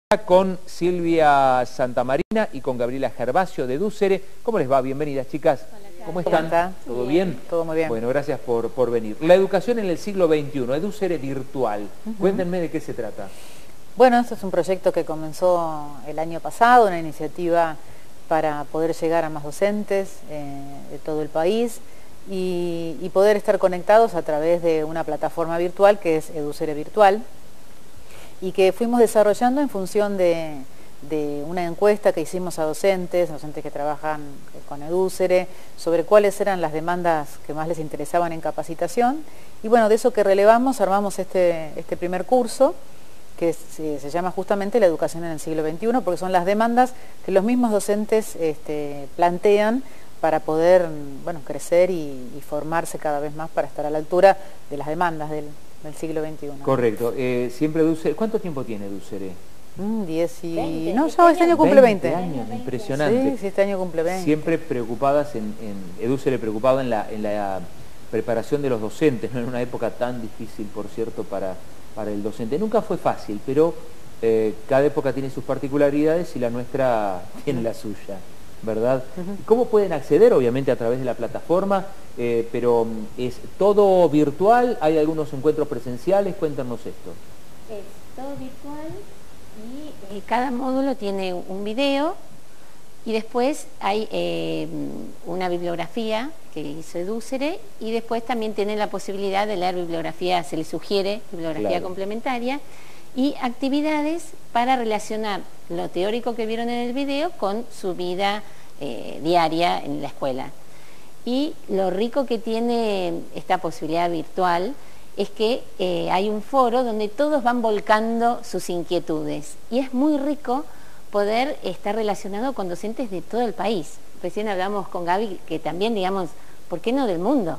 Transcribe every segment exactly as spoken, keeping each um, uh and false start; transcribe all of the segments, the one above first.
Con Silvia Santamarina y con Gabriela Gervasio de Ducere. ¿Cómo les va? Bienvenidas, chicas. Hola, ¿Cómo están? ¿Está? ¿Todo bien? Todo muy bien. Bueno, gracias por, por venir. La educación en el siglo veintiuno, Educere virtual. Uh-huh. Cuéntenme de qué se trata. Bueno, esto es un proyecto que comenzó el año pasado, una iniciativa para poder llegar a más docentes eh, de todo el país y, y poder estar conectados a través de una plataforma virtual que es Educere Virtual, y que fuimos desarrollando en función de, de una encuesta que hicimos a docentes, docentes que trabajan con Educere, sobre cuáles eran las demandas que más les interesaban en capacitación. Y bueno, de eso que relevamos, armamos este, este primer curso, que se, se llama justamente la educación en el siglo veintiuno, porque son las demandas que los mismos docentes este, plantean para poder, bueno, crecer y, y formarse cada vez más para estar a la altura de las demandas del del siglo veintiuno. Correcto. Eh, siempre Ducere. ¿Cuánto tiempo tiene Ducere? Mm, diez y... veinte, No, ya este año cumple veinte. años, impresionante. Sí, sí, este año cumple veinte. Siempre preocupadas en, en Educere, preocupado en la, en la preparación de los docentes, ¿no? En una época tan difícil, por cierto, para, para el docente. Nunca fue fácil, pero eh, cada época tiene sus particularidades y la nuestra tiene la suya, ¿verdad? Uh-huh. ¿Cómo pueden acceder? Obviamente a través de la plataforma, eh, pero ¿es todo virtual? ¿Hay algunos encuentros presenciales? Cuéntanos esto. Es todo virtual y eh, cada módulo tiene un video y después hay eh, una bibliografía que hizo Educere y después también tienen la posibilidad de leer bibliografía, se les sugiere bibliografía claro. complementaria y actividades para relacionar lo teórico que vieron en el video con su vida eh, diaria en la escuela. Y lo rico que tiene esta posibilidad virtual es que eh, hay un foro donde todos van volcando sus inquietudes y es muy rico poder estar relacionado con docentes de todo el país. Recién hablamos con Gaby que también, digamos, ¿por qué no del mundo?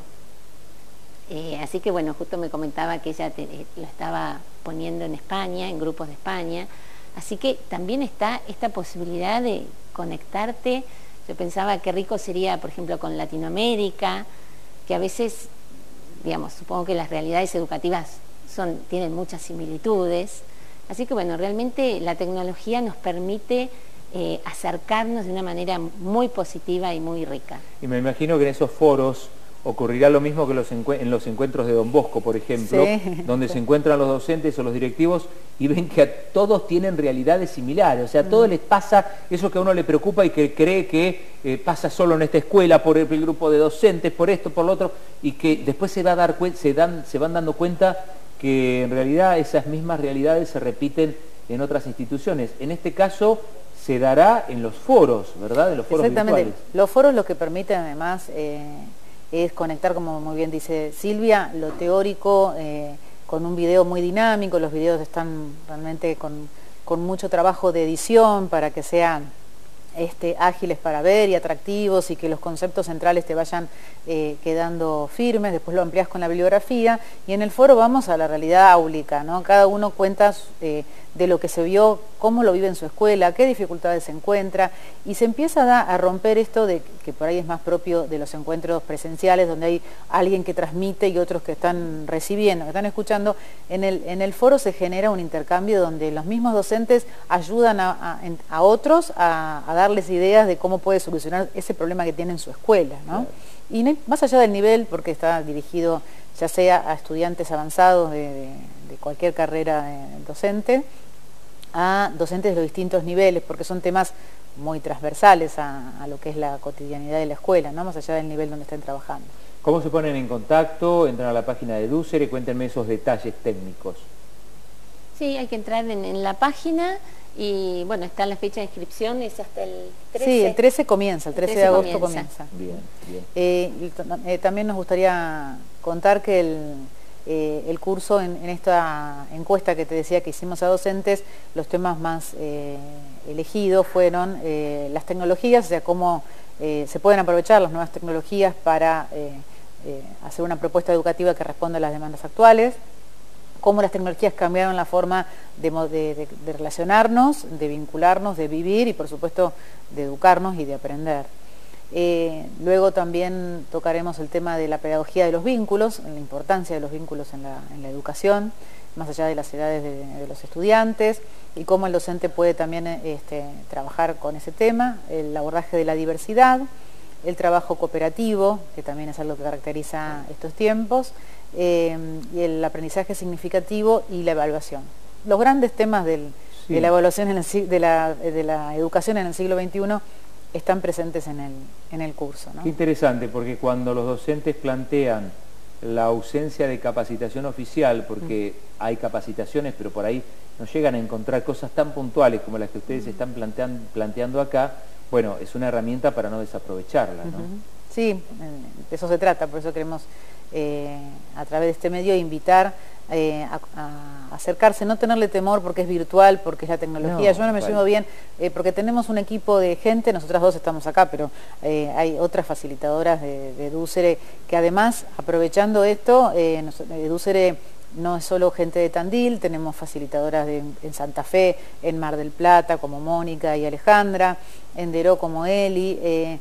Eh, así que bueno, justo me comentaba que ella te, eh, lo estaba poniendo en España, en grupos de España, así que también está esta posibilidad de conectarte. Yo pensaba qué rico sería, por ejemplo, con Latinoamérica, que a veces, digamos, supongo que las realidades educativas son, tienen muchas similitudes, así que bueno, realmente la tecnología nos permite eh, acercarnos de una manera muy positiva y muy rica. Y me imagino que en esos foros ocurrirá lo mismo que los en los encuentros de Don Bosco, por ejemplo, sí, donde sí. se encuentran los docentes o los directivos y ven que a todos tienen realidades similares, o sea, a todos mm. les pasa eso que a uno le preocupa y que cree que eh, pasa solo en esta escuela, por el, el grupo de docentes, por esto, por lo otro, y que después se, va a dar se, dan, se van dando cuenta que en realidad esas mismas realidades se repiten en otras instituciones. En este caso se dará en los foros, ¿verdad? En los foros Exactamente. virtuales. Los foros lo que permiten además eh, es conectar, como muy bien dice Silvia, lo teórico eh, con un video muy dinámico. Los videos están realmente con, con mucho trabajo de edición para que sean este, ágiles para ver y atractivos y que los conceptos centrales te vayan eh, quedando firmes. Después lo amplias con la bibliografía y en el foro vamos a la realidad áulica, ¿no? Cada uno cuenta eh, de lo que se vio, cómo lo vive en su escuela, qué dificultades se encuentra y se empieza a, a romper esto de que por ahí es más propio de los encuentros presenciales donde hay alguien que transmite y otros que están recibiendo, que están escuchando. En el, en el foro se genera un intercambio donde los mismos docentes ayudan a, a, a otros a, a darles ideas de cómo puede solucionar ese problema que tiene en su escuela, ¿no? Claro. Y no, más allá del nivel, porque está dirigido ya sea a estudiantes avanzados de, de, de cualquier carrera de docente, a docentes de los distintos niveles, porque son temas muy transversales a, a lo que es la cotidianidad de la escuela, ¿no? Más allá del nivel donde estén trabajando. ¿Cómo se ponen en contacto? Entran a la página de Educere, cuéntenme esos detalles técnicos. Sí, hay que entrar en, en la página y bueno, está la fecha de inscripción, es hasta el trece. Sí, el trece comienza, el trece, el trece de agosto comienza. comienza. Bien, bien. Eh, eh, también nos gustaría contar que el... Eh, el curso en, en esta encuesta que te decía que hicimos a docentes, los temas más eh, elegidos fueron eh, las tecnologías, o sea, cómo eh, se pueden aprovechar las nuevas tecnologías para eh, eh, hacer una propuesta educativa que responda a las demandas actuales, cómo las tecnologías cambiaron la forma de, de, de, de relacionarnos, de vincularnos, de vivir y por supuesto de educarnos y de aprender. Eh, luego también tocaremos el tema de la pedagogía de los vínculos, la importancia de los vínculos en la, en la educación, más allá de las edades de, de los estudiantes, y cómo el docente puede también este, trabajar con ese tema, el abordaje de la diversidad, el trabajo cooperativo, que también es algo que caracteriza estos tiempos, eh, y el aprendizaje significativo y la evaluación. Los grandes temas del, sí. de la evaluación en el, de, la, de la educación en el siglo veintiuno están presentes en el, en el curso, ¿no? Qué interesante, porque cuando los docentes plantean la ausencia de capacitación oficial, porque mm. hay capacitaciones, pero por ahí no llegan a encontrar cosas tan puntuales como las que ustedes mm. están planteando, planteando acá, bueno, es una herramienta para no desaprovecharla, ¿no? Uh-huh. Sí, de eso se trata, por eso queremos eh, a través de este medio invitar eh, a, a acercarse, no tenerle temor porque es virtual, porque es la tecnología. No, Yo no me vale. llevo bien, eh, porque tenemos un equipo de gente, nosotras dos estamos acá, pero eh, hay otras facilitadoras de, de Dussere que además, aprovechando esto, eh, Dussere no es solo gente de Tandil, tenemos facilitadoras de, en Santa Fe, en Mar del Plata, como Mónica y Alejandra, en Deró como Eli, eh,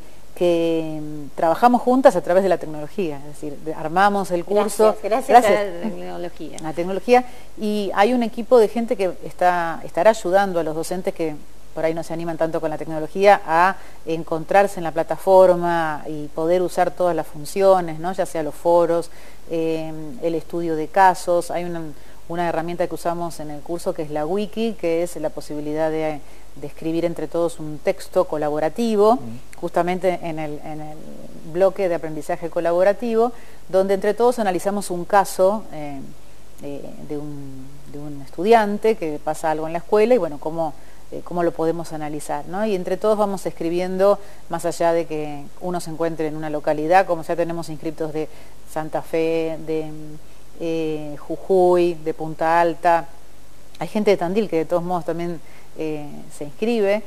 que trabajamos juntas a través de la tecnología, es decir, armamos el curso. Gracias, gracias, gracias. a la tecnología. A la tecnología, y hay un equipo de gente que está, estará ayudando a los docentes que por ahí no se animan tanto con la tecnología a encontrarse en la plataforma y poder usar todas las funciones, ¿no? Ya sea los foros, eh, el estudio de casos. Hay una, una herramienta que usamos en el curso que es la wiki, que es la posibilidad de, de escribir entre todos un texto colaborativo, mm. justamente en el, en el bloque de aprendizaje colaborativo, donde entre todos analizamos un caso eh, eh, de, un, de un estudiante que pasa algo en la escuela y bueno, cómo... Eh, cómo lo podemos analizar, ¿no? Y entre todos vamos escribiendo, más allá de que uno se encuentre en una localidad, como ya tenemos inscriptos de Santa Fe, de eh, Jujuy, de Punta Alta, hay gente de Tandil que de todos modos también eh, se inscribe,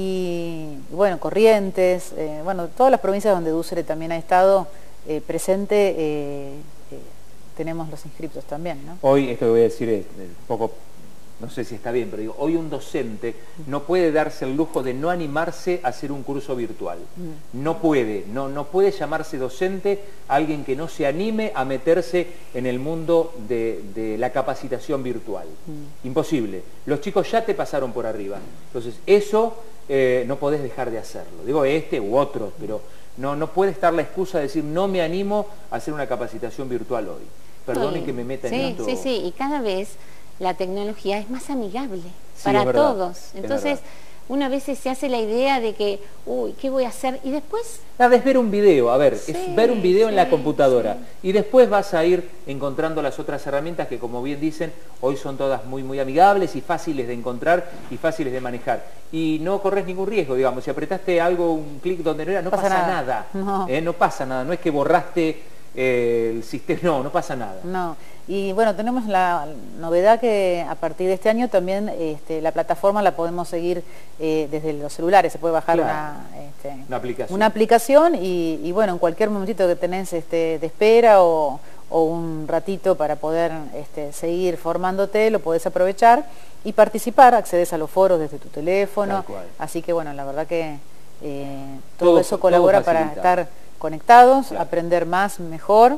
y bueno, Corrientes, eh, bueno, todas las provincias donde Dussere también ha estado eh, presente, eh, eh, tenemos los inscriptos también, ¿no? Hoy, esto que voy a decir es un poco... no sé si está bien, pero digo, hoy un docente no puede darse el lujo de no animarse a hacer un curso virtual. No puede, no, no puede llamarse docente alguien que no se anime a meterse en el mundo de, de la capacitación virtual. Mm. Imposible. Los chicos ya te pasaron por arriba. Entonces, eso eh, no podés dejar de hacerlo. Digo este u otros, pero no, no puede estar la excusa de decir no me animo a hacer una capacitación virtual hoy. Perdonen sí. que me meta en sí, esto. Sí, sí, y cada vez... la tecnología es más amigable sí, para todos. Entonces, una vez se hace la idea de que, uy, ¿qué voy a hacer? Y después... Nada, es ver un video, a ver, sí, es ver un video sí, en la computadora. Sí. Y después vas a ir encontrando las otras herramientas que, como bien dicen, hoy son todas muy, muy amigables y fáciles de encontrar y fáciles de manejar. Y no corres ningún riesgo, digamos. Si apretaste algo, un clic donde no era, no pasa, pasa nada. nada. No. ¿eh? No pasa nada, no es que borraste eh, el sistema, no, no pasa nada. No. Y bueno, tenemos la novedad que a partir de este año también este, la plataforma la podemos seguir eh, desde los celulares, se puede bajar claro. una, este, una aplicación, una aplicación y, y bueno, en cualquier momentito que tenés este, de espera o, o un ratito para poder este, seguir formándote, lo podés aprovechar y participar, accedes a los foros desde tu teléfono, así que bueno, la verdad que eh, todo, todo eso colabora todo para estar conectados, claro. aprender más, mejor,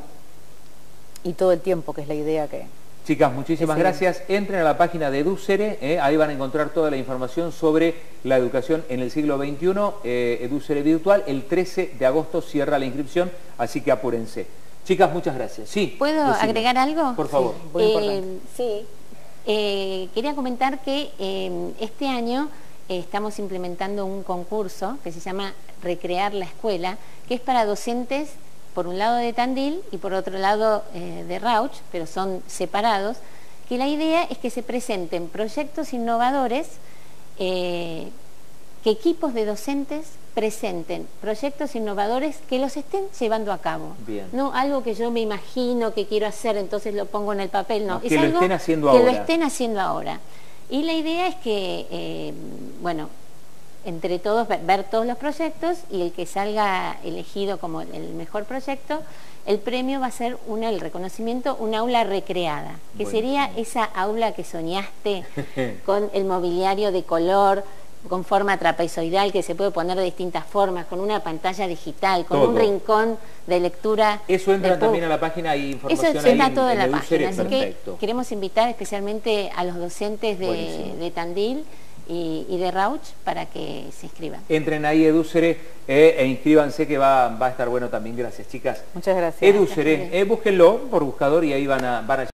y todo el tiempo, que es la idea que... Chicas, muchísimas gracias. Entren a la página de Dussere, eh, ahí van a encontrar toda la información sobre la educación en el siglo veintiuno, eh, Dussere Virtual. El trece de agosto cierra la inscripción, así que apúrense. Chicas, muchas gracias. Sí. ¿Puedo decime. agregar algo? Por favor. Sí, muy eh, importante. Sí. Eh, quería comentar que eh, este año eh, estamos implementando un concurso que se llama Recrear la Escuela, que es para docentes por un lado de Tandil y por otro lado eh, de Rauch, pero son separados, que la idea es que se presenten proyectos innovadores, eh, que equipos de docentes presenten proyectos innovadores que los estén llevando a cabo. Bien. No algo que yo me imagino que quiero hacer, entonces lo pongo en el papel, no. no es que algo lo estén haciendo que ahora. lo estén haciendo ahora. Y la idea es que, eh, bueno, entre todos, ver, ver todos los proyectos y el que salga elegido como el mejor proyecto, el premio va a ser una, el reconocimiento, un aula recreada, que bueno. sería esa aula que soñaste con el mobiliario de color, con forma trapezoidal que se puede poner de distintas formas, con una pantalla digital, con todo. un rincón de lectura. Eso entra de también a la página, hay información Eso ahí está en, todo en, en la Eduzere, página, así perfecto. que queremos invitar especialmente a los docentes de, de Tandil y, y de Rauch para que se inscriban. Entren ahí Eduzere eh, e inscríbanse que va, va a estar bueno también. Gracias, chicas. Muchas gracias. Eduzere, eh, búsquenlo por buscador y ahí van a... Van a